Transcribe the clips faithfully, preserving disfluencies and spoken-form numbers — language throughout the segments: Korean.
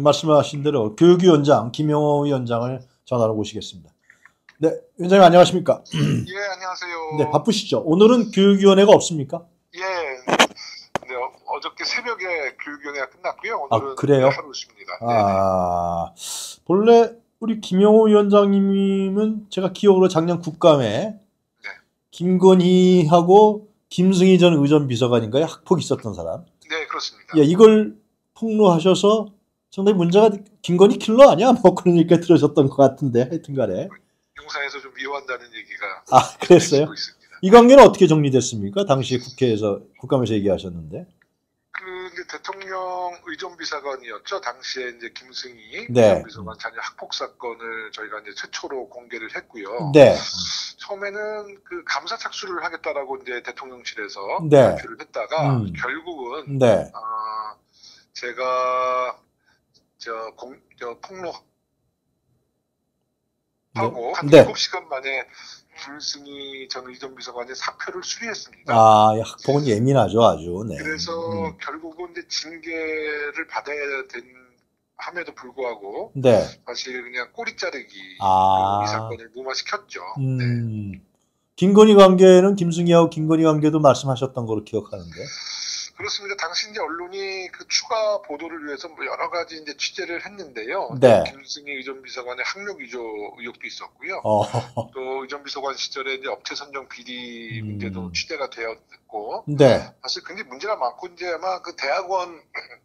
말씀하신 대로 교육위원장 김영호 위원장을 전화로 모시겠습니다. 네, 위원장님 안녕하십니까? 예, 안녕하세요. 네, 바쁘시죠? 오늘은 교육위원회가 없습니까? 예, 네, 어, 어저께 새벽에 교육위원회가 끝났고요. 오늘은 아, 그래요? 하루 있습니다. 아, 본래 우리 김영호 위원장님은 제가 기억으로 작년 국감에 네. 김건희하고 김승희 전 의전 비서관인가요? 학폭 있었던 사람. 네, 그렇습니다. 예, 이걸 폭로하셔서 상당히 문제가 김건희 킬러 아니야? 뭐 그런 얘기가 들으셨던 것 같은데 하여튼 간에. 용산에서 좀 미워한다는 얘기가 아, 그랬어요? 있습니다. 이 관계는 어떻게 정리됐습니까? 당시 국회에서, 국감에서 얘기하셨는데. 그 이제 대통령 의전비서관이었죠. 당시에 이제 김승희 네. 의전비서관 자녀 학폭 사건을 저희가 이제 최초로 공개를 했고요. 네. 처음에는 그 감사 착수를 하겠다라고 이제 대통령실에서 네. 발표를 했다가 음. 결국은 네. 아, 제가 저, 공, 저 폭로 하고 한 네. 일곱 시간 만에 김승희 전 의전비서관의 사표를 수리했습니다. 아, 학폭은 예민하죠, 아주. 네. 그래서 음. 결국은 이제 징계를 받아야 된 함에도 불구하고 네. 사실 그냥 꼬리 자르기 아. 이 사건을 무마시켰죠. 음. 네. 김건희 관계는 김승희하고 김건희 관계도 말씀하셨던 걸로 기억하는데. 그렇습니다. 당시 이제 언론이 그 추가 보도를 위해서 뭐 여러 가지 이제 취재를 했는데요. 네. 김승희 의전비서관의 학력 위조 의혹도 있었고요. 어. 또 의전비서관 시절에 이제 업체 선정 비리 음. 문제도 취재가 되었고, 네. 사실 굉장히 문제가 많고 이제 아마 그 대학원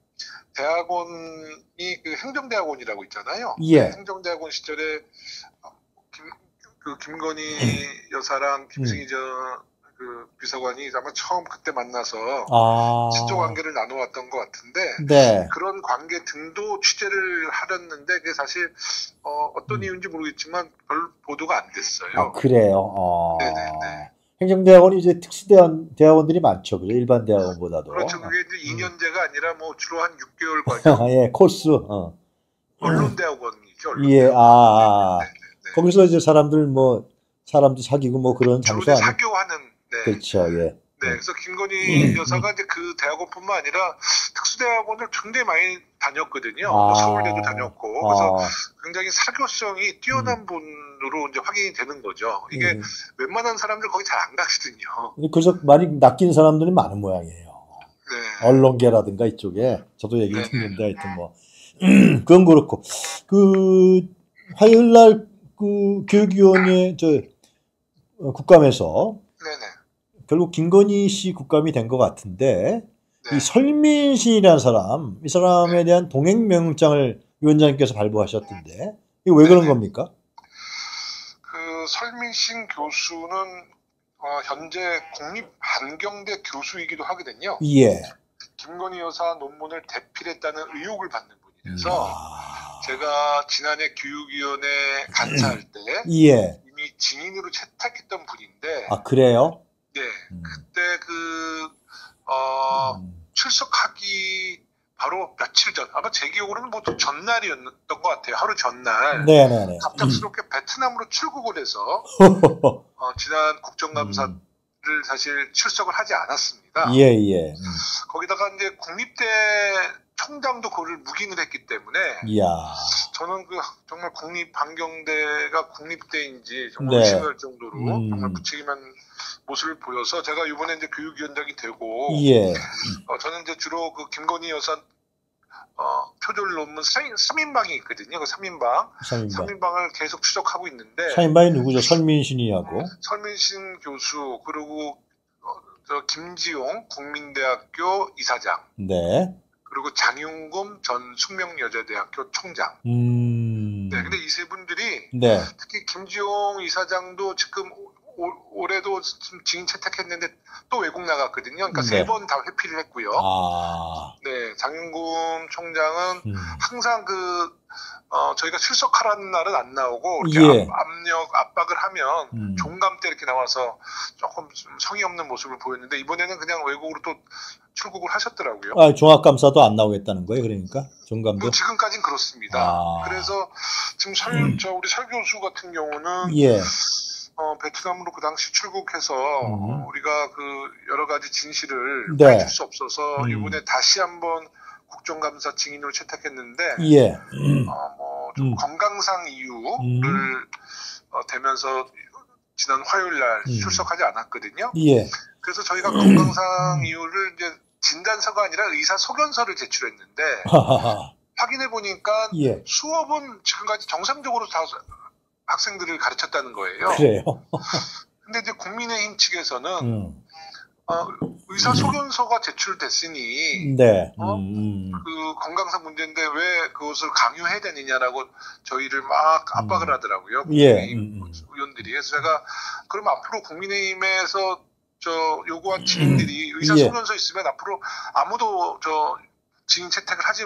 대학원이 그 행정대학원이라고 있잖아요. 예. 행정대학원 시절에 김, 그 김건희 여사랑 김승희 음. 저 그 비서관이 아마 처음 그때 만나서 아. 친족 관계를 나누었던 것 같은데 네. 그런 관계 등도 취재를 하렸는데 그게 사실 어, 어떤 음. 이유인지 모르겠지만 별 보도가 안 됐어요. 아, 그래요. 어. 네네네. 행정대학원이 이제 특수대원, 대학원들이 많죠. 그죠? 일반 대학원보다도. 그렇죠. 그게 이제 이 년제가 아니라 뭐 주로 한 육 개월 과정. 예, 코스. 어. 언론대학원이죠. 예, 언론대학원. 아, 아. 네네네. 거기서 이제 사람들 뭐, 사람도 사귀고 뭐 그런 주로 장소 이제 아니에요? 사교하는. 네. 그렇죠, 예. 네, 그래서 김건희 여사가 이제 그 대학원뿐만 아니라 특수대학원을 굉장히 많이 다녔거든요. 뭐 아. 서울대도 다녔고, 그래서 아, 굉장히 사교성이 뛰어난 분으로 이제 확인이 되는 거죠. 이게 음. 웬만한 사람들 거기 잘 안 가거든요. 그래서 많이 낚인 사람들이 많은 모양이에요. 네. 언론계라든가 이쪽에. 저도 얘기를 네. 듣는데 하여튼 뭐. 그건 그렇고. 그, 화요일 날 그 교육위원회, 저, 어, 국감에서 네네. 결국 김건희 씨 국감이 된 것 같은데, 네. 이 설민신이라는 사람, 이 사람에 대한 동행명령장을 위원장님께서 발부하셨던데, 이거 왜 그런 네네. 겁니까? 그 설민신 교수는 어, 현재 국립안경대 교수이기도 하거든요. 예. 김건희 여사 논문을 대필했다는 의혹을 받는 분이라서 아, 제가 지난해 교육위원회 감사할 때 예. 이미 증인으로 채택했던 분인데 아, 그래요? 네, 음. 그때 그 어, 음. 출석하기 바로 며칠 전, 아마 제 기억으로는 뭐 전날이었던 것 같아요. 하루 전날. 네네네. 갑작스럽게 베트남으로 출국을 해서 어, 지난 국정감사를 음. 사실 출석을 하지 않았습니다. 예, 예. 음. 거기다가 이제 국립대 총장도 그를 묵인을 했기 때문에 이야. 저는 그 정말 국립안경대가 국립대인지 정말 네. 의심할 정도로 음. 정말 무책임한 모습을 보여서 제가 이번에 이제 교육위원장이 되고 예. 어, 저는 이제 주로 그 김건희 여사 어, 표절 논문 삼 인방이 있거든요. 그 삼 인방. 삼 인방. 삼 인방을 계속 추적하고 있는데 삼 인방이 누구죠? 설민신이하고. 설민신 교수 그리고 어, 저 김지용 국민대학교 이사장 네. 그리고 장윤금 전 숙명여자대학교 총장. 음. 네, 근데 이 세 분들이 네. 특히 김지용 이사장도 지금 올, 올해도 지금 증인 채택했는데 또 외국 나갔거든요. 그러니까 네. 세 번 다 회피를 했고요. 아. 네, 장윤금 총장은 음. 항상 그 어, 저희가 출석하라는 날은 안 나오고 이렇게 예. 압, 압력 압박을 하면 음. 종감 때 이렇게 나와서 조금 좀 성의 없는 모습을 보였는데 이번에는 그냥 외국으로 또 출국을 하셨더라고요. 아, 종합감사도 안 나오겠다는 거예요, 그러니까? 종감도? 뭐 지금까지는 그렇습니다. 아. 그래서 지금 설, 저 우리 설 교수 같은 경우는 예. 어, 베트남으로 그 당시 출국해서 음. 어, 우리가 그 여러 가지 진실을 네. 밝힐 수 없어서 음. 이번에 다시 한번 국정감사 증인으로 채택했는데 예. 어, 뭐 좀 음. 건강상 이유를 음. 어, 대면서 지난 화요일 날 음. 출석하지 않았거든요. 예. 그래서 저희가 건강상 이유를 이제 진단서가 아니라 의사 소견서를 제출했는데 하하하. 확인해 보니까 예. 수업은 지금까지 정상적으로 다 학생들을 가르쳤다는 거예요. 그래요. 근데 이제 국민의힘 측에서는 음. 어, 의사 소견서가 제출됐으니 네. 어? 음. 그 건강상 문제인데 왜 그것을 강요해야 되느냐라고 저희를 막 압박을 음. 하더라고요. 예. 국민의힘 음. 의원들이. 그래서 제가 그럼 앞으로 국민의힘에서 저 요구한 증인들이 의사 예. 소견서 있으면 앞으로 아무도 저 증인 채택을 하지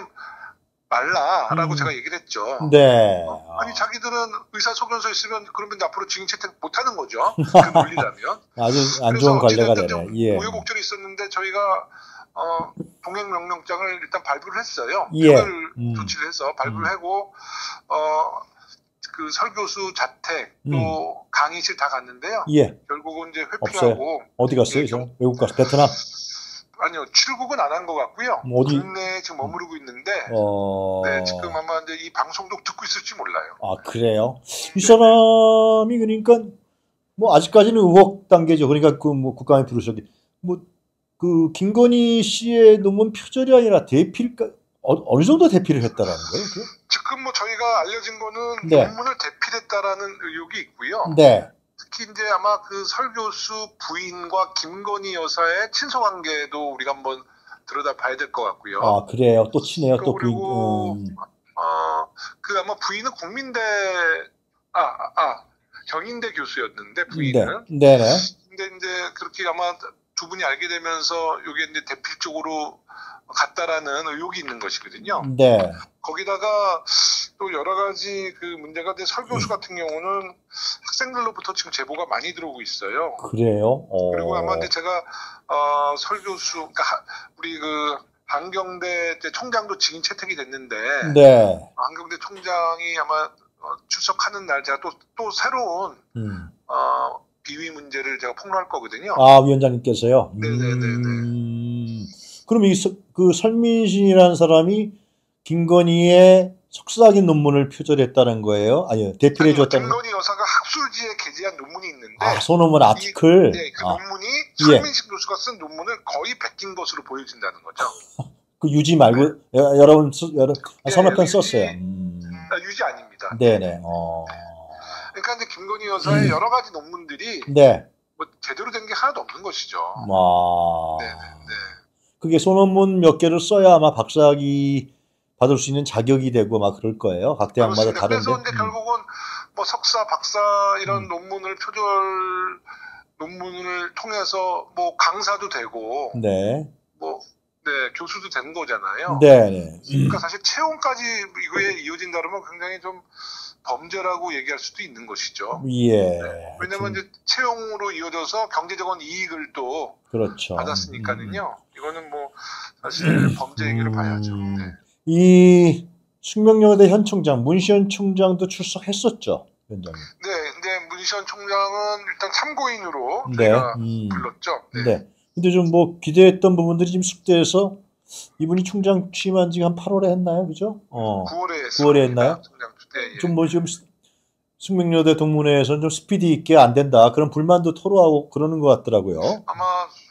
말라라고 음. 제가 얘기를 했죠. 네. 어? 아니 자기들은 의사 소견서 있으면 그러면 앞으로 증인 채택 못하는 거죠. 그 논리라면. 아주 안 좋은 관례가 되네. 예. 우여곡절이 있었는데 저희가 어, 동행 명령장을 일단 발부를 했어요. 예. 표를 음. 조치를 해서 발부를 음. 하고 어, 그 설교수 자택 또 음. 강의실 다 갔는데요. 예. 결국은 이제 없어요. 회피하고 어디 갔어요? 예, 저? 경- 외국 가서 베트남? 아니요 출국은 안 한 것 같고요. 뭐 어디? 국내에 지금 머무르고 있는데 어. 네, 지금 아마 이제 이 방송도 듣고 있을지 몰라요. 아, 그래요? 이 사람이 그러니까 뭐 아직까지는 의혹 단계죠. 그러니까 그 뭐 국감에 부르셨기 뭐 그 김건희 씨의 논문 표절이 아니라 대필까 어, 어느 정도 대필을 했다라는 거예요? 그게? 지금 뭐 저희가 알려진 거는 네. 논문을 대필했다라는 의혹이 있고요. 네. 특히 이제 아마 그 설교수 부인과 김건희 여사의 친서 관계도 우리가 한번 들여다 봐야 될 것 같고요. 아, 그래요. 또 치네요. 또 부인. 그리고 음. 어, 그 아마 부인은 국민대 아, 아, 아 경인대 교수였는데 네. 부인은. 네네. 근데 이제 그렇게 아마 두 분이 알게 되면서 이게 이제 대필 쪽으로 갔다라는 의혹이 있는 것이거든요. 네. 거기다가 또 여러 가지 그 문제가 이제 설교수 같은 경우는 학생들로부터 지금 제보가 많이 들어오고 있어요. 그래요? 어. 그리고 아마 이제 제가 어, 설교수, 그러니까 하- 우리 그 한경대 이제 총장도 증인 채택이 됐는데 네. 한경대 총장이 아마 어, 출석하는 날 제가 또 또 새로운 음. 어, 비위 문제를 제가 폭로할 거거든요. 아, 위원장님께서요? 네네네네. 음. 그럼 이, 서- 그 설민신이라는 사람이 김건희의 속삭인 논문을 표절했다는 거예요? 아니요, 대필해줬다는 거? 김건희 여사가 학술지에 게재한 논문이 있는데 아, 소논문 아티클? 이, 네, 그 아, 논문이 예. 설민식 교수가 쓴 논문을 거의 베낀 것으로 보여진다는 거죠. 그 유지 말고, 여- 여러분, 쓰- 여러, 아, 네, 서너 편 유지- 썼어요. 음. 아, 유지 아닙니다. 네네, 어. 그러니까 이제 김건희 여사의 여러 가지 논문들이 네. 뭐 제대로 된 게 하나도 없는 것이죠. 와. 네, 네, 네. 그게 소논문 몇 개를 써야 아마 박사학위 받을 수 있는 자격이 되고 막 그럴 거예요. 각 대학마다 그렇습니다. 다른데. 그래서 이제 음. 결국은 뭐 석사, 박사 이런 음. 논문을 표절 논문을 통해서 뭐 강사도 되고 네. 뭐 네, 교수도 된 거잖아요. 네네. 그러니까 사실 채용까지 이거에 이어진다 그러면 굉장히 좀 범죄라고 얘기할 수도 있는 것이죠. 예. 왜냐면 이제 채용으로 이어져서 경제적인 이익을 또 그렇죠. 받았으니까는요. 이거는 뭐 사실 범죄 얘기를 봐야죠. 음. 네. 이 숙명여대 현 총장 문시현 총장도 출석했었죠, 위원장님. 네, 근데 문시현 총장은 일단 참고인으로 네. 저희가 음. 불렀죠. 네. 네. 근데 좀 뭐 기대했던 부분들이 지금 숙대해서 이분이 총장 취임한 지가 한 팔월에 했나요, 그죠? 어. 구월에 구월에 했나요? 총장 네, 예. 좀 뭐 지금 숙명여대 동문회에서는 좀 스피디 있게 안 된다 그런 불만도 토로하고 그러는 것 같더라고요. 아마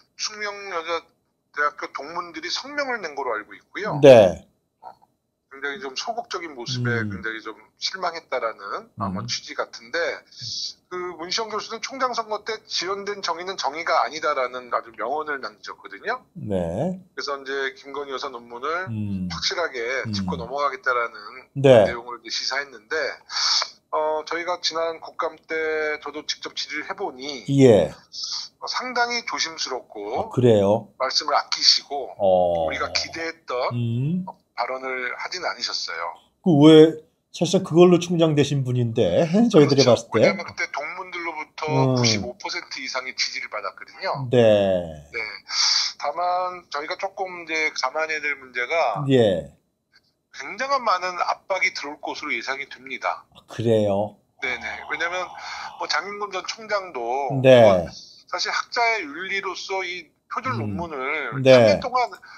숙명여자대학교 동문들이 성명을 낸 걸로 알고 있고요. 네. 굉장히 좀 소극적인 모습에 음. 굉장히 좀 실망했다라는 아마 음. 취지 같은데 그 문시영 교수는 총장 선거 때 지연된 정의는 정의가 아니다라는 아주 명언을 남기셨거든요. 네. 그래서 이제 김건희 여사 논문을 음. 확실하게 음. 짚고 넘어가겠다라는 네. 내용을 이제 시사했는데 어, 저희가 지난 국감 때 저도 직접 질의를 해보니 예. 어, 상당히 조심스럽고 아, 그래요. 말씀을 아끼시고 어. 우리가 기대했던 음. 발언을 하진 않으셨어요. 그 왜 사실상 그걸로 총장 되신 분인데 저희들이 그렇죠. 봤을 때. 왜냐하면 그때 동문들로부터 음. 구십오 퍼센트 이상의 지지를 받았거든요. 네. 네. 다만 저희가 조금 이제 감안해야 될 문제가 예. 굉장한 많은 압박이 들어올 것으로 예상이 됩니다. 아, 그래요. 네네. 왜냐하면 뭐 장윤건 전 총장도 네. 사실 학자의 윤리로서 이 표절 음. 논문을 네. 삼 년 동안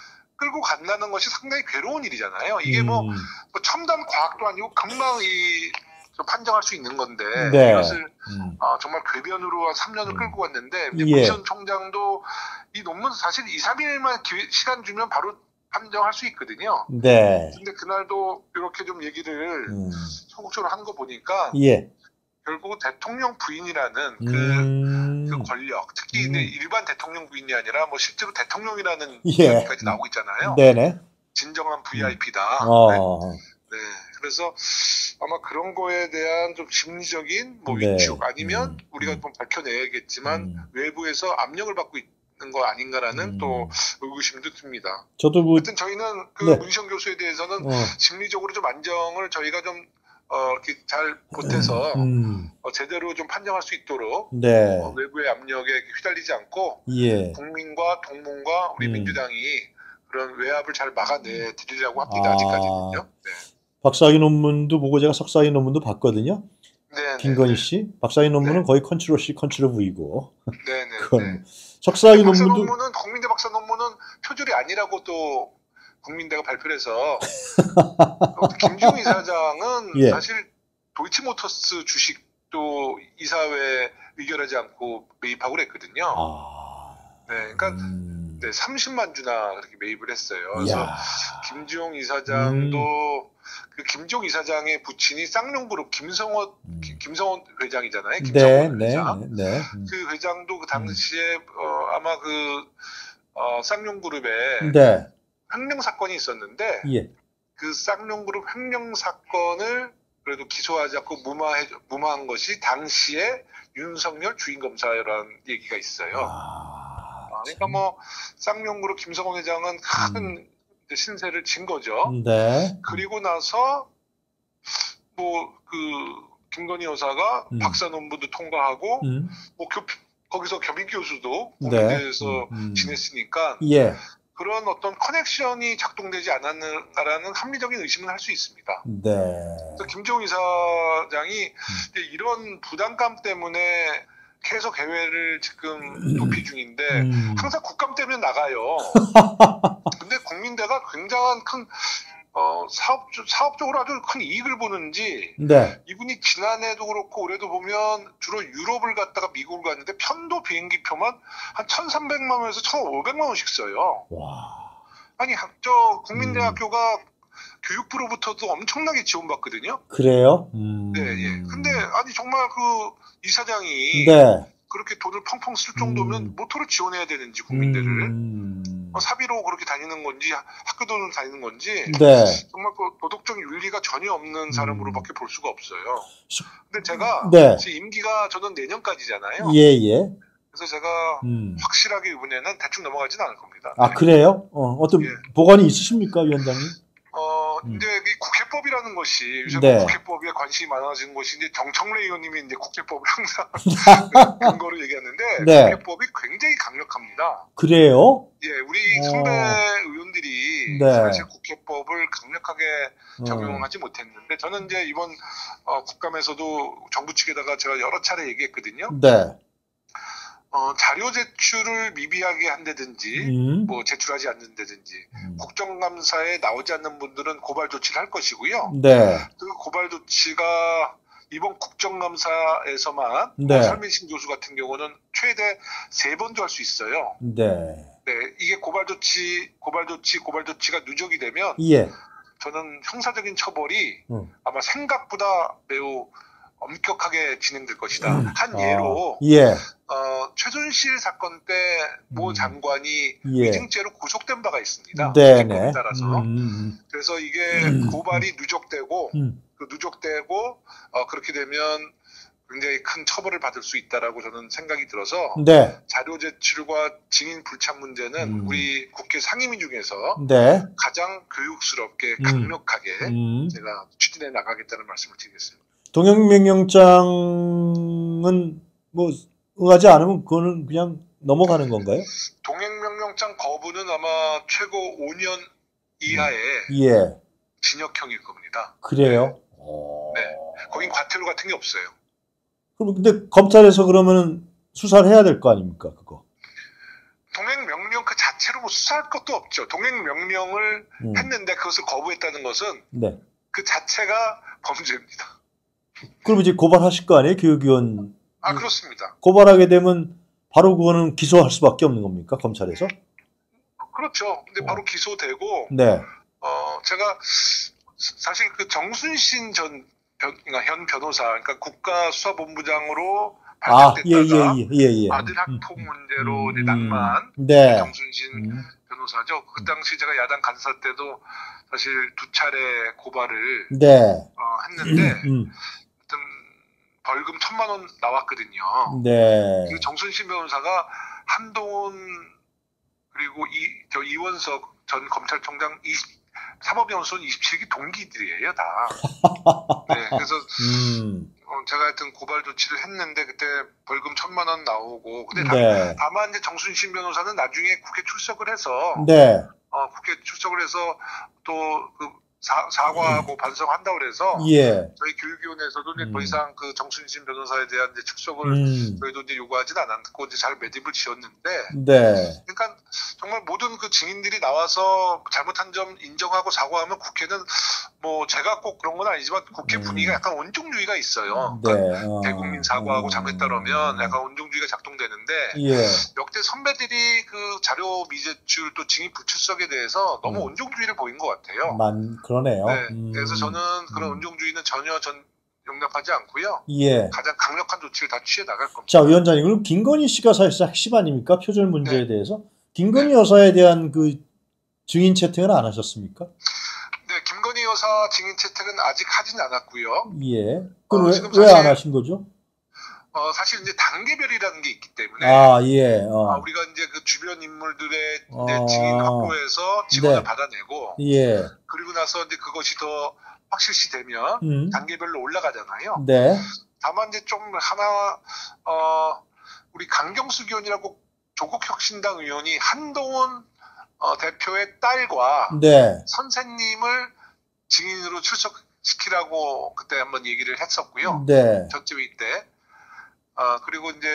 끌고 간다는 것이 상당히 괴로운 일이잖아요. 이게 뭐, 음. 뭐 첨단 과학도 아니고 금방 이 판정할 수 있는 건데 네. 이것을 음. 어, 정말 궤변으로 한 삼 년을 음. 끌고 갔는데 예. 구시현 총장도 이 논문 사실 이, 삼 일만 기회, 시간 주면 바로 판정할 수 있거든요. 네. 근데 그날도 이렇게 좀 얘기를 음. 소극적으로 한 거 보니까 예. 결국 대통령 부인이라는 그, 음. 그 권력, 특히 음. 일반 대통령 부인이 아니라 뭐 실제로 대통령이라는 예. 이야기까지 나오고 있잖아요. 네네. 진정한 브이아이피다. 어. 네. 네. 그래서 아마 그런 거에 대한 좀 심리적인 뭐 네. 위축 아니면 음. 우리가 음. 좀 밝혀내야겠지만 음. 외부에서 압력을 받고 있는 거 아닌가라는 음. 또 의구심도 듭니다. 저도 그, 하여튼 저희는 그 네. 문시영 교수에 대해서는 어. 심리적으로 좀 안정을 저희가 좀 어, 이렇게 잘 보태서 음. 어, 제대로 좀 판정할 수 있도록 네. 어, 외부의 압력에 휘달리지 않고 예. 국민과 동문과 우리 음. 민주당이 그런 외압을 잘 막아내 드리려고 합니다. 아. 아직까지는요. 네. 박사학위 논문도 보고 제가 석사학위 논문도 봤거든요. 네, 김건희 네, 씨. 박사학위 논문은 네. 거의 컨트롤 C, 컨트롤 V고. 네, 네, 그건 네. 석사학위 박사 논문도 논문은 국민대 박사 논문은 표절이 아니라고 또 국민대가 발표를 해서 또 김지웅 이사장은 예. 사실 도이치모터스 주식도 이사회에 의결하지 않고 매입하고 그랬거든요. 아. 네, 그러니까 음. 네, 삼십만 주나 그렇게 매입을 했어요. 그래서 이야. 김지용 이사장도 음. 그 김지용 이사장의 부친이 쌍용그룹 김성원 음. 김- 김성원 회장이잖아요. 네, 김성원 네, 회장. 네, 네. 음. 그 회장도 그 당시에 어, 아마 그 어, 쌍용그룹에 네. 횡령 사건이 있었는데 예. 그 쌍용그룹 횡령 사건을 그래도 기소하지 않고 무마해 무마한 것이 당시에 윤석열 주인검사라는 얘기가 있어요. 아. 아, 그러니까 뭐 쌍용그룹 김성원 회장은 큰 이제 신세를 진 거죠. 네. 그리고 나서 뭐 그 김건희 여사가 음. 박사 논문도 통과하고 음. 뭐 교, 거기서 겸임 교수도 네. 국민대에서 음, 음. 지냈으니까 예. 그런 어떤 커넥션이 작동되지 않았는가라는 합리적인 의심을 할 수 있습니다. 네. 그래서 김종인 이사장이 이제 이런 부담감 때문에 계속 해외를 지금 도피 중인데 음. 항상 국감 때문에 나가요. 근데 국민대가 굉장한 큰 어, 사업, 사업적으로 아주 큰 이익을 보는지 네. 이분이 지난해도 그렇고 올해도 보면 주로 유럽을 갔다가 미국을 갔는데 편도 비행기 표만 한 천삼백만 원에서 천오백만 원씩 써요. 와. 아니 학- 저 국민대학교가 교육부로부터도 엄청나게 지원받거든요. 그래요? 음. 네, 예. 근데 아니 정말 그 이사장이 네. 그렇게 돈을 펑펑 쓸 정도면 음. 뭐토록 지원해야 되는지 국민대를 음. 어, 사비로 그렇게 다니는 건지 학교 돈으로 다니는 건지 네. 정말 그 도덕적 윤리가 전혀 없는 사람으로밖에 볼 수가 없어요. 수- 근데 제가 네. 제 임기가 저는 내년까지잖아요. 예, 예. 그래서 제가 음. 확실하게 이번에는 대충 넘어가지는 않을 겁니다. 아, 그래요? 어, 어떤 예. 보관이 있으십니까, 위원장님? 어, 음. 이제 이 국회법이라는 것이 요새 네. 뭐 국회법에 관심이 많아진 것이 이제 정청래 의원님이 이제 국회법을 항상 근거로 얘기하는데 네. 국회법이 굉장히 강력합니다. 그래요? 예, 우리 어. 선배 의원들이 네. 사실 국회법을 강력하게 어. 적용하지 못했는데 저는 이제 이번 어, 국감에서도 정부 측에다가 제가 여러 차례 얘기했거든요. 네. 어, 자료 제출을 미비하게 한다든지 음. 뭐 제출하지 않는다든지 음. 국정감사에 나오지 않는 분들은 고발 조치를 할 것이고요. 네. 그 고발 조치가 이번 국정감사에서만 네. 뭐 설민신 교수 같은 경우는 최대 세 번도 할 수 있어요. 네. 네, 이게 고발 조치, 고발 조치, 고발 조치가 누적이 되면 예. 저는 형사적인 처벌이 음. 아마 생각보다 매우 엄격하게 진행될 것이다. 음. 한 아. 예로 예. 어, 최순실 사건 때 모 음. 장관이 예. 위증죄로 구속된 바가 있습니다. 네네. 국회법에 따라서. 음, 음, 그래서 이게 음. 고발이 누적되고 음. 그 누적되고 어, 그렇게 되면 굉장히 큰 처벌을 받을 수 있다라고 저는 생각이 들어서 네. 자료 제출과 증인 불참 문제는 음. 우리 국회 상임위 중에서 네. 가장 교육스럽게 음. 강력하게 음. 제가 추진해 나가겠다는 말씀을 드리겠습니다. 동행명령장은 뭐 응하지 않으면 그거는 그냥 넘어가는 건가요? 동행명령장 거부는 아마 최고 오 년 이하의 예. 징역형일 겁니다. 그래요? 어. 네. 거긴 과태료 같은 게 없어요. 그럼 근데 검찰에서 그러면은 수사를 해야 될 거 아닙니까, 그거? 동행 명령 그 자체로 뭐 수사할 것도 없죠. 동행 명령을 음. 했는데 그것을 거부했다는 것은 네. 그 자체가 범죄입니다. 그럼 이제 고발하실 거 아니에요? 교육위원. 아, 그렇습니다. 고발하게 되면 바로 그거는 기소할 수밖에 없는 겁니까? 검찰에서? 그렇죠. 근데 바로 기소되고, 네. 어, 제가 사실 그 정순신 전 변, 그러니까 현 변호사, 그러니까 국가수사본부장으로 아, 예, 발탁됐다가 예, 예, 예. 아들 학폭 문제로 음, 이제 낭만, 네. 정순신 음. 변호사죠. 그 당시 제가 야당 간사 때도 사실 두 차례 고발을 네. 어, 했는데 음. 하여튼 벌금 천만 원 나왔거든요. 네. 그 정순신 변호사가 한동훈 그리고 이, 저 이원석 전 검찰총장 이십, 사법연수원 이십칠 기 동기들이에요, 다. 네, 그래서 음. 어, 제가 하여튼 고발 조치를 했는데 그때 벌금 천만 원 나오고 근데 네. 다, 다만 이제 정순신 변호사는 나중에 국회 출석을 해서 네. 어, 국회 출석을 해서 또 그 사과하고 반성한다고 그래서 예. 저희 교육위원회에서도 이제 음. 더 이상 그 정순신 변호사에 대한 이제 출석을 음. 저희도 이제 요구하진 않았고 이제 잘 매듭을 지었는데 네. 그러니까 정말 모든 그 증인들이 나와서 잘못한 점 인정하고 사과하면 국회는 뭐 제가 꼭 그런 건 아니지만 국회 분위기가 음. 약간 온종주의가 있어요. 네. 그러니까 어. 대국민 사과하고 어. 잘못했다 그러면 약간 온종주의가 작동되는데 예. 역대 선배들이 그 자료 미제출 또 증인 불출석에 대해서 너무 음. 온종주의를 보인 것 같아요. 만 그러네요. 네. 음. 그래서 저는 그런 음. 온종주의는 전혀 전 용납하지 않고요. 예. 가장 강력한 조치를 다 취해 나갈 겁니다. 자, 위원장님, 그럼 김건희 씨가 사실상 핵심 아닙니까? 표절 문제에 네. 대해서? 김건희 여사에 대한 그 증인 채택은 안 하셨습니까? 네, 김건희 여사 증인 채택은 아직 하진 않았고요. 예. 그럼 어, 왜, 지금 왜 안 사실- 하신 거죠? 어, 사실 이제 단계별이라는 게 있기 때문에 아, 예. 아, 어. 우리가 이제 그 주변 인물들의 이제 어. 증인 확보해서 증언을 네. 받아내고 예. 그리고 나서 이제 그것이 더 확실시 되면 음. 단계별로 올라가잖아요. 네. 다만 이제 좀 하나 어, 우리 강경수 의원이라고 조국혁신당 의원이 한동훈 어, 대표의 딸과 네. 선생님을 증인으로 출석시키라고 그때 한번 얘기를 했었고요. 네. 전체회의 때. 아, 그리고 이제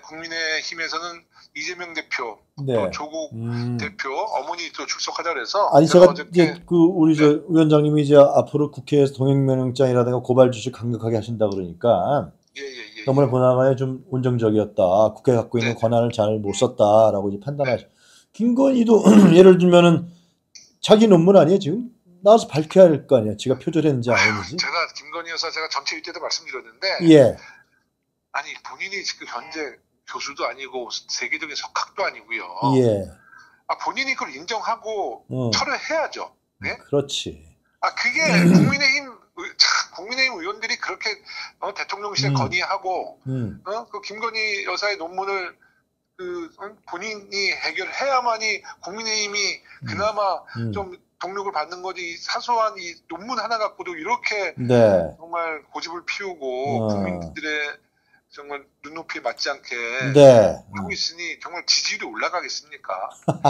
국민의힘에서는 이재명 대표, 네. 또 조국 음. 대표, 어머니 또 출석하자 그래서 아니, 제가 어저께 이제 그 우리 저 위원장님이 이제 앞으로 국회에서 동행명령장이라든가 고발 조치 강력하게 하신다 그러니까 예, 예, 예. 너무나 보나마나 좀 온정적이었다. 국회 갖고 있는 네. 권한을 잘 못 썼다라고 이제 판단하시. 김건희도 예를 들면은 자기 논문 아니에요 지금? 나와서 밝혀야 할 거 아니야. 지가 표절했는지 아닌지. 제가 김건희 여사 제가 전체회의 때도 말씀드렸는데 예. 아니 본인이 지금 현재 교수도 아니고 세계적인 석학도 아니고요. 예. 아 본인이 그걸 인정하고 어. 철회해야죠. 네? 그렇지. 아 그게 국민의힘 의- 참, 국민의힘 의원들이 그렇게 어, 대통령실에 음. 건의하고 음. 어? 그 김건희 여사의 논문을 그 어? 본인이 해결해야만이 국민의힘이 그나마 음. 좀 동력을 받는 거지. 이 사소한 이 논문 하나 갖고도 이렇게 네. 정말 고집을 피우고 어. 국민들의 정말 눈높이에 맞지 않게 네. 하고 있으니 정말 지지율이 올라가겠습니까?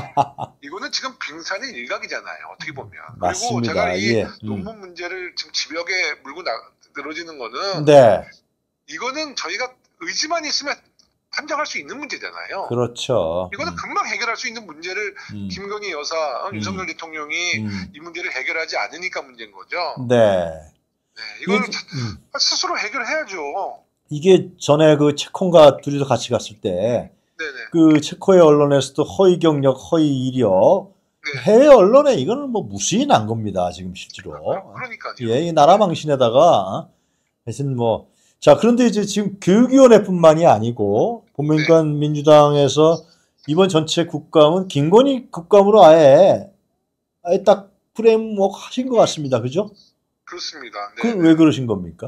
이거는 지금 빙산의 일각이잖아요. 어떻게 보면. 그리고 맞습니다. 제가 이 예. 음. 논문 문제를 지금 집역에 물고 나, 늘어지는 거는 네. 이거는 저희가 의지만 있으면 판정할 수 있는 문제잖아요. 그렇죠. 이거는 음. 금방 해결할 수 있는 문제를 음. 김건희 여사, 어, 음. 윤석열 대통령이 음. 이 문제를 해결하지 않으니까 문제인 거죠. 네. 네, 이거는 이게, 음. 스스로 해결해야죠. 이게 전에 그 체콘과 둘이서 같이 갔을 때 네네. 그 체코의 언론에서도 허위 경력, 허위 이력, 네. 해외 언론에 이거는 뭐 무수히 난 겁니다. 지금 실제로. 그러니까요. 예, 이 나라 망신에다가 하여튼 뭐. 자, 그런데 이제 지금 교육위원회뿐만이 아니고 보니까 네. 민주당에서 이번 전체 국감은 김건희 국감으로 아예 아예 딱 프레임워크 하신 것 같습니다. 그죠? 그렇습니다. 네. 그 왜 그러신 겁니까?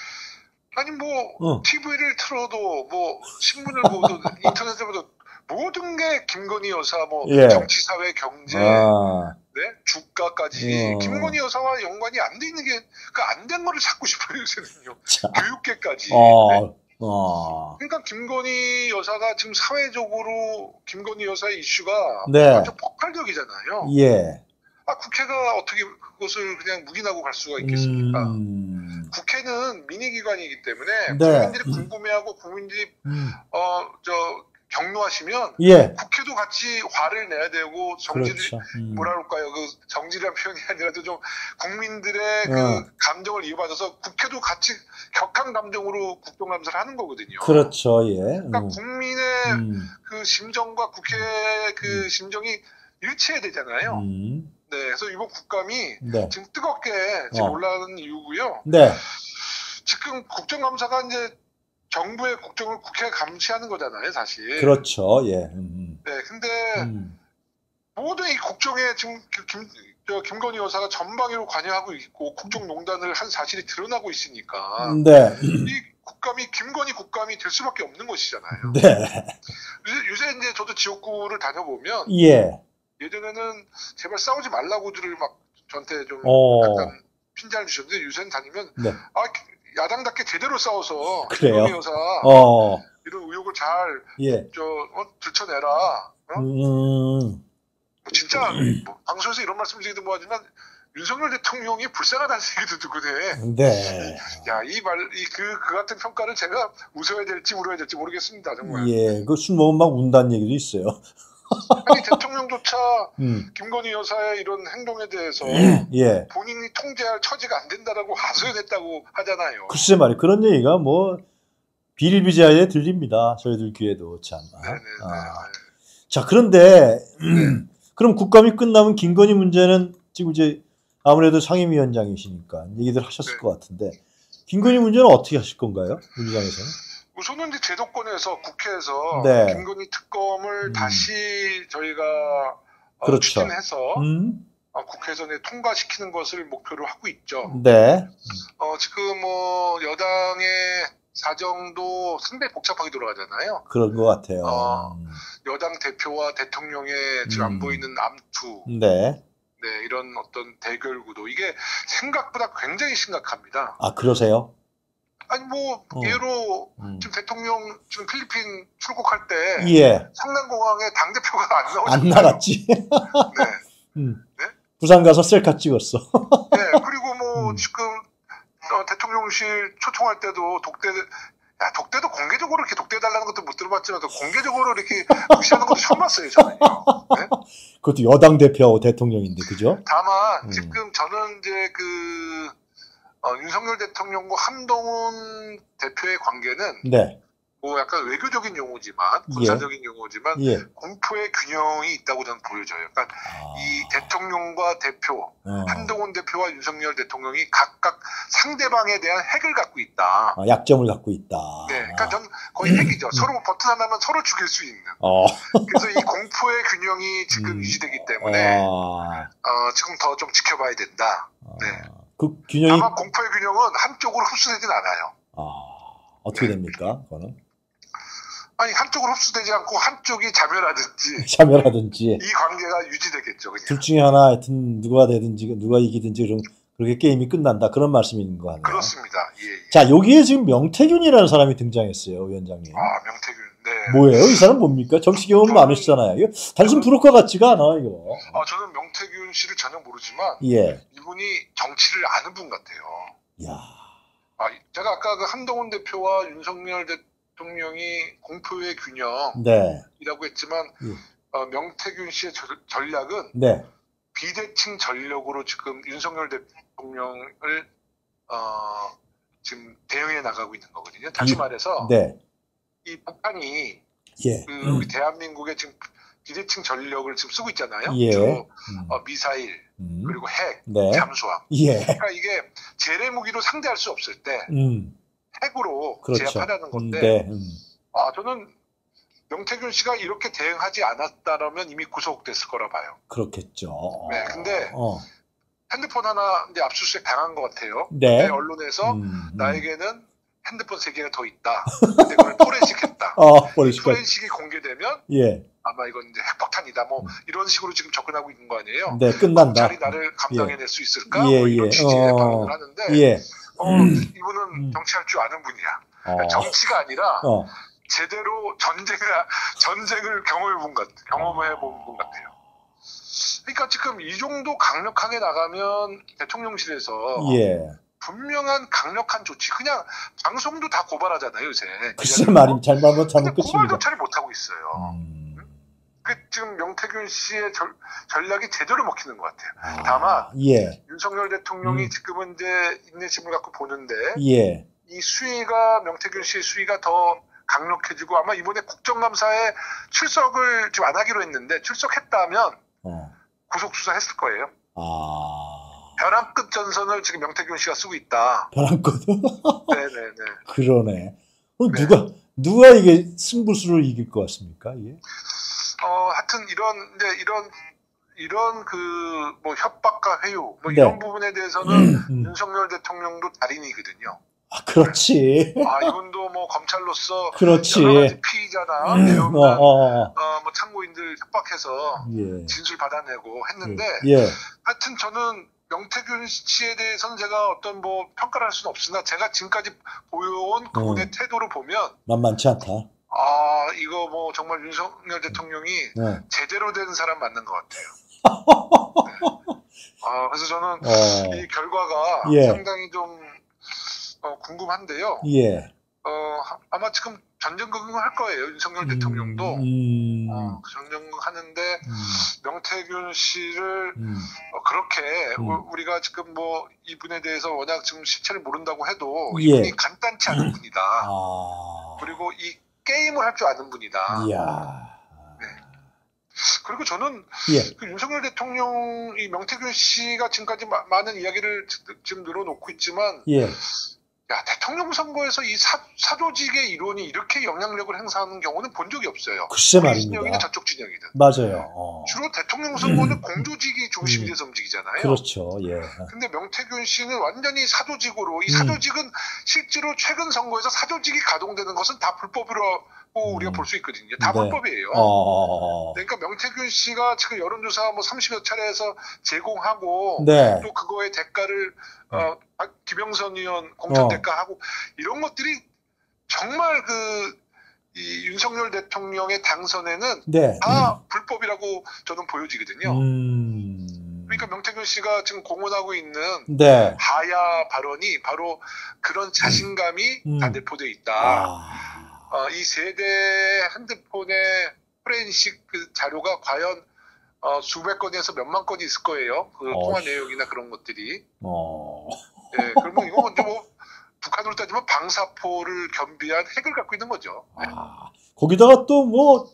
아니 뭐 어. 티비를 틀어도 뭐 신문을 보도 인터넷을 보도 모든 게 김건희 여사 뭐 예. 정치, 사회, 경제, 아, 네 주가까지 어. 김건희 여사와 연관이 안 돼 있는 게 그 안 된 거를 찾고 싶어요 요새는요. 자, 교육계까지. 네. 어, 어, 그러니까 김건희 여사가 지금 사회적으로 김건희 여사의 이슈가 네. 완전 폭발적이잖아요. 예. 아 국회가 어떻게 그것을 그냥 묵인하고 갈 수가 있겠습니까? 음, 국회는 민의기관이기 때문에 네. 국민들이 궁금해하고 국민들이 음, 어 저 경로하시면 예. 국회도 같이 화를 내야 되고 정지를 그렇죠. 음. 뭐라 그럴까요? 그 정지라는 표현이 아니라도 좀 국민들의 그 어. 감정을 이어받아서 국회도 같이 격한 감정으로 국정감사를 하는 거거든요. 그렇죠. 예. 그러니까 음. 국민의 음. 그 심정과 국회의 그 음. 심정이 일치해야 되잖아요. 음. 네, 그래서 이번 국감이 네. 지금 뜨겁게 지금 어. 올라가는 이유고요. 네. 지금 국정감사가 이제 정부의 국정을 국회가 감시하는 거잖아요, 사실. 그렇죠. 예. 음. 네, 근데 음. 모든 이 국정에 지금 김, 저 김건희 여사가 전방위로 관여하고 있고 국정농단을 한 사실이 드러나고 있으니까 네. 이 국감이 김건희 국감이 될 수밖에 없는 것이잖아요. 네. 요새, 요새 이제 저도 지역구를 다녀보면 예. 예전에는 제발 싸우지 말라고들을 막 저한테 좀 어. 약간 핀잔을 주셨는데 요새는 다니면 네. 아 야당답게 제대로 싸워서 그래요? 김건희 여사 어. 이런 의혹을 잘 예. 저 어, 들춰내라. 어? 음. 뭐 진짜 뭐 방송에서 이런 말씀드리기도 뭐하지만 윤석열 대통령이 불쌍하다는 얘기도 듣고 돼. 네. 야, 이 말, 이 그 그 같은 평가를 제가 웃어야 될지 울어야 될지 모르겠습니다, 정말. 예. 그 술 먹으면 막 운다는 얘기도 있어요. 아니 대통령조차 음. 김건희 여사의 이런 행동에 대해서 예. 본인이 통제할 처지가 안 된다라고 하소연했다고 하잖아요. 글쎄 말이 그런 얘기가 뭐 비일비재하게 들립니다. 저희들 귀에도 참. 네네. 아. 자, 그런데 그럼 국감이 끝나면 김건희 문제는 지금 이제 아무래도 상임위원장이시니까 얘기들 하셨을 네. 것 같은데 김건희 문제는 어떻게 하실 건가요? 민주당에서는? 우선은 이제 제도권에서 국회에서 네. 김건희 특검을 음. 다시 저희가 어, 그렇죠. 추진해서 음? 어, 국회에서 이제 통과시키는 것을 목표로 하고 있죠. 네. 어, 지금 뭐 여당의 사정도 상당히 복잡하게 돌아가잖아요. 그런 것 같아요. 어. 여당 대표와 대통령의 지금 음. 안 보이는 암투, 네. 네, 이런 어떤 대결 구도 이게 생각보다 굉장히 심각합니다. 아, 그러세요? 아니 뭐 어. 예로 음. 지금 대통령 지금 필리핀 출국할 때 예. 상남공항에 당 대표가 안 나오잖아요. 안 나갔지. 네. 음. 네? 부산 가서 셀카 찍었어. 네. 그리고 뭐 음. 지금 어, 대통령실 초청할 때도 독대 야, 독대도 공개적으로 이렇게 독대해달라는 것도 못 들어봤지만 공개적으로 이렇게 무시하는 것도 처음 봤어요, 저는요. 네? 그것도 여당 대표하고 대통령인데, 그죠? 다만 음. 지금 저는 이제 그 어, 윤석열 대통령과 한동훈 대표의 관계는 네. 뭐 약간 외교적인 용어지만 군사적인 예. 용어지만 예. 공포의 균형이 있다고 저는 보여져요. 그러니까 아. 이 대통령과 대표 어. 한동훈 대표와 윤석열 대통령이 각각 상대방에 대한 핵을 갖고 있다. 아, 약점을 갖고 있다. 네, 그러니까 전 거의 핵이죠. 서로 버튼 하나면 서로 죽일 수 있는. 어. 그래서 이 공포의 균형이 지금 음. 유지되기 때문에 아. 어, 지금 더 좀 지켜봐야 된다. 네. 그 균형이 다만 공포의 균형은 한쪽으로 흡수되진 않아요. 아, 어떻게 됩니까? 그거는 아니 한쪽으로 흡수되지 않고 한쪽이 자멸하든지 자멸하든지 이 관계가 유지되겠죠. 그냥. 둘 중에 하나 하여튼 누가 되든지 누가 이기든지 그럼 그렇게 게임이 끝난다 그런 말씀인 거 같네요. 그렇습니다. 예, 예. 자, 여기에 지금 명태균이라는 사람이 등장했어요, 위원장님. 아 명태균. 네. 뭐예요? 이 사람 뭡니까? 정치 경험 저는- 많으시잖아요. 이거 단순 브로커 같지가 않아 이거. 아 저는 명태균 씨를 전혀 모르지만 예. 이분이 정치를 아는 분 같아요. 야. 아 제가 아까 그 한동훈 대표와 윤석열 대통령이 공포의 균형이라고 네. 했지만 예. 어, 명태균 씨의 저- 전략은 네. 비대칭 전력으로 지금 윤석열 대통령을 어, 지금 대응해 나가고 있는 거거든요. 다시 이- 말해서 네. 이 북한이 예. 그 우리 대한민국의 지금 비대칭 전력을 지금 쓰고 있잖아요. 예. 주로 음. 어, 미사일 음. 그리고 핵, 네. 잠수함. 예. 그러니까 이게 재래 무기로 상대할 수 없을 때 음. 핵으로 그렇죠. 제압하려는 음, 건데 네. 음. 아 저는 명태균 씨가 이렇게 대응하지 않았다면 이미 구속됐을 거라 봐요. 그렇겠죠. 네, 근데 어. 핸드폰 하나 이제 압수수색 당한 것 같아요. 네. 근데 언론에서 음, 음. 나에게는 핸드폰 세 개가 더 있다. 근데 그걸 포렌식했다. 아, 버리시고. 포렌식이 공개되면 예. 아마 이건 이제 핵폭탄이다. 뭐 음. 이런 식으로 지금 접근하고 있는 거 아니에요. 네, 끝난다. 검찰이 나를 감당해낼 수 있을까? 예, 뭐 이런 예. 취지의 어. 발언을 하는데 예. 어, 이분은 음. 정치할 줄 아는 분이야. 어. 정치가 아니라 어. 제대로 전쟁을 전쟁을 경험해 본 것, 경험해 본 분 같아요. 그러니까 지금 이 정도 강력하게 나가면 대통령실에서 예. 분명한 강력한 조치, 그냥 방송도 다 고발하잖아요 요새. 글쎄 말임 잘못 근데 잘못 고발 끝입니다. 조차를 못 하고 있어요. 음. 그 지금 명태균 씨의 절, 전략이 제대로 먹히는 것 같아요. 아, 다만 예, 윤석열 대통령이 음. 지금은 이제 인내심을 갖고 보는데 예, 이 수위가 명태균 씨의 수위가 더 강력해지고 아마 이번에 국정감사에 출석을 지금 안 하기로 했는데 출석했다면 어, 구속 수사했을 거예요. 아, 벼랑끝 전선을 지금 명태균 씨가 쓰고 있다. 벼랑거든. 네네네. 그러네. 그럼 네. 누가 누가 이게 승부수를 이길 것 같습니까? 예? 어 하여튼 이런 이제 이런 이런 그 뭐 협박과 회유 뭐 네. 이런 부분에 대해서는 음. 윤석열 대통령도 달인이거든요. 아, 그렇지. 아 이분도 뭐 검찰로서 그렇지. 여러 가지 피의자나 음, 내용들 어, 어, 어. 어, 뭐 참고인들 협박해서 예. 진술 받아내고 했는데 예. 예. 하여튼 저는 명태균 씨에 대해서는 제가 어떤 뭐 평가를 할 수는 없으나 제가 지금까지 보여온 그분의 음. 태도를 보면 만만치 않다. 아 이거 뭐 정말 윤석열 대통령이 네. 제대로 된 사람 맞는 것 같아요. 네. 아 그래서 저는 어, 이 결과가 예. 상당히 좀 어, 궁금한데요. 예. 어, 아마 지금 전전긍긍 할 거예요. 윤석열 대통령도 음, 어, 전전긍긍 하는데 음, 명태균 씨를 음, 어, 그렇게 음. 우- 우리가 지금 뭐 이분에 대해서 워낙 지금 실체를 모른다고 해도 예. 이분이 간단치 않은 분이다. 아, 그리고 이 게임을 할 줄 아는 분이다. 이야. 그리고 저는 예. 그 윤석열 대통령 이 명태균 씨가 지금까지 마- 많은 이야기를 지- 지금 늘어놓고 있지만 예. 야 대통령 선거에서 이 사, 사조직의 이론이 이렇게 영향력을 행사하는 경우는 본 적이 없어요. 글쎄 우리 말입니다. 진영이든 저쪽 진영이든. 맞아요. 어. 주로 대통령 선거는 공조직이 중심이 돼서 움직이잖아요. 그렇죠. 예. 근데 명태균 씨는 완전히 사조직으로 이 음. 사조직은 실제로 최근 선거에서 사조직이 가동되는 것은 다 불법이라고 음. 우리가 볼 수 있거든요. 다 네. 불법이에요. 어. 그러니까 명태균 씨가 지금 여론조사 뭐 삼십여 차례에서 제공하고 네. 또 그거의 대가를 어, 김영선 의원 공천 어. 대가하고 이런 것들이 정말 그 이 윤석열 대통령의 당선에는 네. 다 불법이라고 저는 보여지거든요. 음. 그러니까 명태균 씨가 지금 공언하고 있는 네. 하야 발언이 바로 그런 자신감이 음. 다 내포되어 있다. 아. 어, 이 세대 핸드폰의 포렌식 그 자료가 과연 어, 수백 건에서 몇만 건이 있을 거예요. 그 어. 통화 내용이나 그런 것들이. 어. 네, 그러면 이거 먼저 뭐 북한으로 따지면 방사포를 겸비한 핵을 갖고 있는 거죠. 네. 아. 거기다가 또 뭐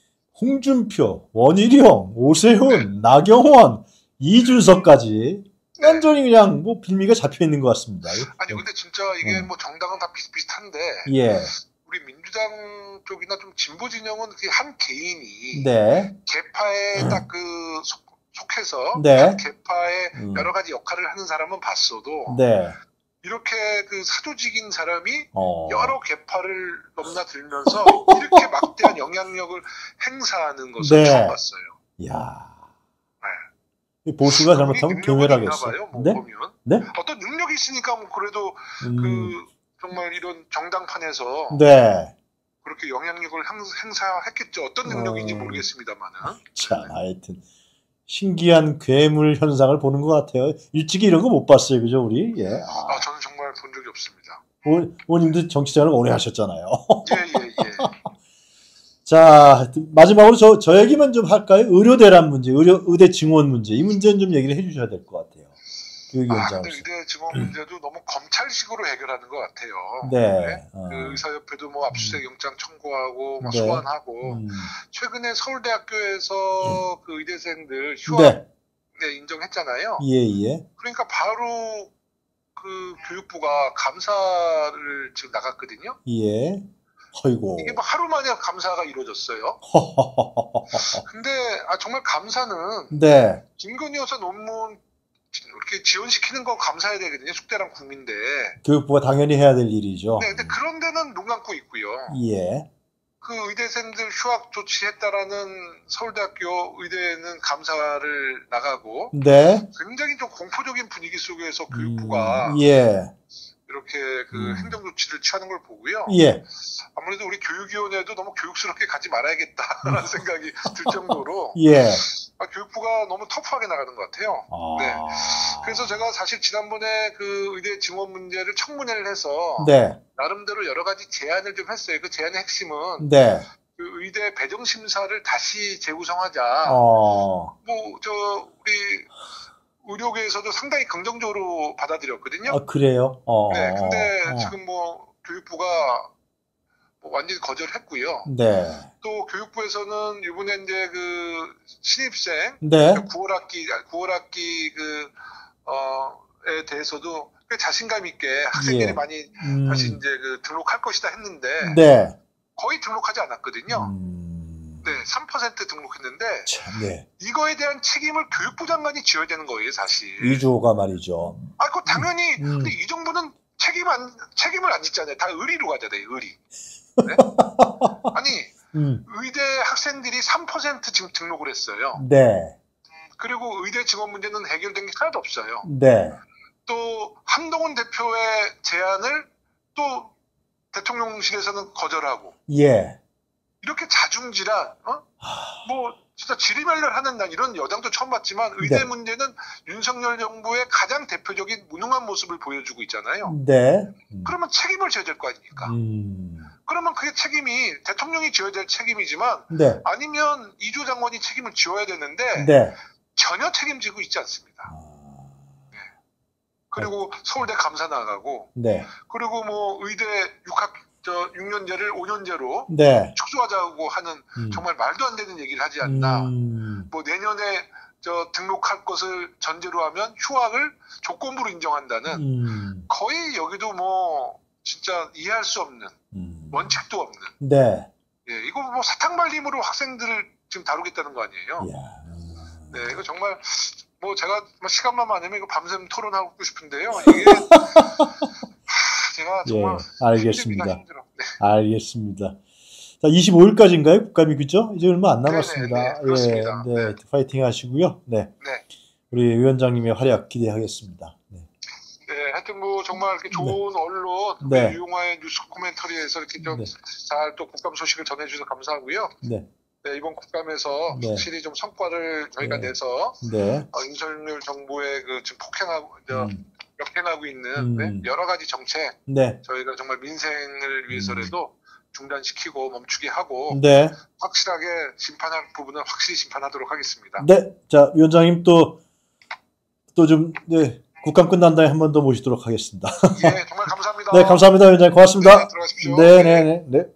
홍준표, 원희룡, 오세훈, 나경원, 이준석까지 완전히 그냥 뭐 빌미가 잡혀 있는 것 같습니다. 아니 근데 진짜 이게 음. 뭐 정당은 다 비슷비슷한데 예. 우리 민주당 쪽이나 좀 진보 진영은 그 한 개인이 네. 개파에 딱 그 속해서 네. 각 개파의 음. 여러 가지 역할을 하는 사람은 봤어도 네. 이렇게 그 사조직인 사람이 어. 여러 개파를 넘나들면서 이렇게 막대한 영향력을 행사하는 것을 네. 처음 봤어요. 야. 이 보수가 잘못하면 경멸하겠어. 봐요, 뭐 네? 보면. 네? 어떤 능력이 있으니까 뭐 그래도 음. 그 정말 이런 정당판에서 네. 그렇게 영향력을 행- 행사했겠죠. 어떤 능력인지 어. 모르겠습니다만은. 자, 하여튼 신기한 괴물 현상을 보는 것 같아요. 일찍이 이런 거 못 봤어요, 그죠, 우리? 예. 아, 아, 저는 정말 본 적이 없습니다. 오, 오님도 정치생활을 오래 하셨잖아요. 예, 예, 예. 자, 하여튼 마지막으로 저, 저 얘기만 좀 할까요? 의료 대란 문제, 의료, 의대 증원 문제. 이 문제는 좀 얘기를 해주셔야 될 것 같아요. 아, 교육위원장으로서. 근데 의대 증원 문제도 너무 검찰식으로 해결하는 것 같아요. 네. 어. 그 의사협회도 뭐 압수수색 영장 청구하고 막 네. 소환하고 음. 최근에 서울대학교에서 그 의대생들 휴학 네. 네, 인정했잖아요. 예, 예. 그러니까 바로 그 교육부가 감사를 지금 나갔거든요. 예. 어이고. 이게 뭐 하루 만에 감사가 이루어졌어요. 근데 아, 정말 감사는 네. 김건희 여사 논문 이렇게 지원시키는 거 감사해야 되거든요. 숙대랑 국민대. 교육부가 당연히 해야 될 일이죠. 네, 근데 그런 데는 눈 감고 있고요. 예. 그 의대생들 휴학 조치했다라는 서울대학교 의대는 감사를 나가고 네. 굉장히 좀 공포적인 분위기 속에서 교육부가 음, 예. 이렇게 그 음. 행정 조치를 취하는 걸 보고요. 예. 아무래도 우리 교육위원회도 너무 교육스럽게 가지 말아야겠다라는 생각이 들 정도로 예. 아, 교육부가 너무 터프하게 나가는 것 같아요. 아. 네. 그래서 제가 사실 지난번에 그 의대 증원 문제를 청문회를 해서 네. 나름대로 여러 가지 제안을 좀 했어요. 그 제안의 핵심은 네. 그 의대 배정 심사를 다시 재구성하자. 어. 뭐 저 우리 의료계에서도 상당히 긍정적으로 받아들였거든요. 아, 그래요? 어. 네, 근데 어. 지금 뭐 교육부가 뭐 완전히 거절했고요. 네. 또 교육부에서는 이번에 이제 그 신입생 네. 구월 학기 구월 학기 그 어에 대해서도 꽤 자신감 있게 학생들이 예. 많이 음. 다시 이제 그 등록할 것이다 했는데 네. 거의 등록하지 않았거든요. 음. 네, 삼 퍼센트 등록했는데 참, 네. 이거에 대한 책임을 교육부 장관이 지어야 되는 거예요, 사실. 이조가 말이죠. 아, 그 당연히 음. 근데 이 정부는 책임 안 책임을 안 짓잖아요. 다 의리로 가잖아요, 의리. 네? 아니 음. 의대 학생들이 삼 퍼센트 지금 등록을 했어요. 네. 그리고 의대 직원 문제는 해결된 게 하나도 없어요. 네. 또 한동훈 대표의 제안을 또 대통령실에서는 거절하고 예. 이렇게 자중질환, 어? 뭐 진짜 지리멸렬하는 난 이런 여당도 처음 봤지만 의대 네. 문제는 윤석열 정부의 가장 대표적인 무능한 모습을 보여주고 있잖아요. 네. 음. 그러면 책임을 져야 될 거 아닙니까? 음. 그러면 그게 책임이 대통령이 져야 될 책임이지만 네. 아니면 이조 장관이 책임을 지어야 되는데 네. 전혀 책임지고 있지 않습니다. 아. 그리고 서울대 감사 나가고 네. 그리고 뭐 의대 육학 저 육 년제를 오 년제로 네. 축소하자고 하는 음. 정말 말도 안 되는 얘기를 하지 않나. 음. 뭐 내년에 저 등록할 것을 전제로 하면 휴학을 조건부로 인정한다는 음. 거의 여기도 뭐 진짜 이해할 수 없는 음. 원칙도 없는 네. 예, 이거 뭐 사탕 발림으로 학생들을 지금 다루겠다는 거 아니에요? 이야. 네, 이거 정말 뭐 제가 뭐 시간만 많으면 이거 밤샘 토론하고 싶은데요. 이게 하, 제가 정말 예, 알겠습니다. 힘듭니다, 힘들어. 네. 알겠습니다. 자, 이십오 일까지인가요? 국감이 그죠? 이제 얼마 안 남았습니다. 네네, 네, 그렇습니다. 예, 네, 네. 파이팅 하시고요. 네. 네. 우리 위원장님의 활약 기대하겠습니다. 네. 네, 하여튼 뭐 정말 이렇게 좋은 언론, 네. 유용화의 뉴스 코멘터리에서 이렇게 좀 네. 잘 또 국감 소식을 전해주셔서 감사하고요. 네. 네, 이번 국감에서 네. 확실히 좀 성과를 저희가 네. 내서 네. 어, 윤석열 정부의 그 지금 폭행하고 저, 음. 역행하고 있는 음. 네, 여러 가지 정책 네. 저희가 정말 민생을 위해서라도 중단시키고 멈추게 하고 네. 확실하게 심판할 부분은 확실히 심판하도록 하겠습니다. 네. 자, 위원장님 또, 또 좀, 네. 국감 끝난 다음에 한 번 더 모시도록 하겠습니다. 예, 정말 감사합니다. 네, 감사합니다. 위원장님. 고맙습니다. 네, 들어가십시오. 네, 네, 네. 네.